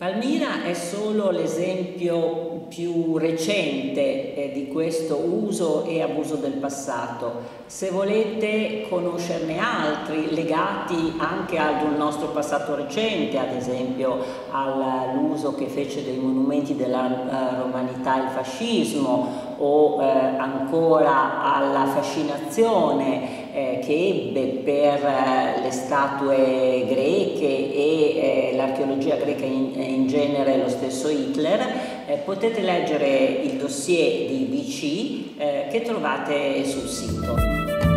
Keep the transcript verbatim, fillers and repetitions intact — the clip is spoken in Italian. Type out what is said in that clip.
Palmira è solo l'esempio più recente eh, di questo uso e abuso del passato. Se volete conoscerne altri legati anche ad un nostro passato recente, ad esempio all'uso che fece dei monumenti della uh, romanità il fascismo, o eh, ancora alla fascinazione eh, che ebbe per eh, le statue greche e eh, l'archeologia greca in, in genere, lo stesso Hitler, eh, potete leggere il dossier di V C eh, che trovate sul sito.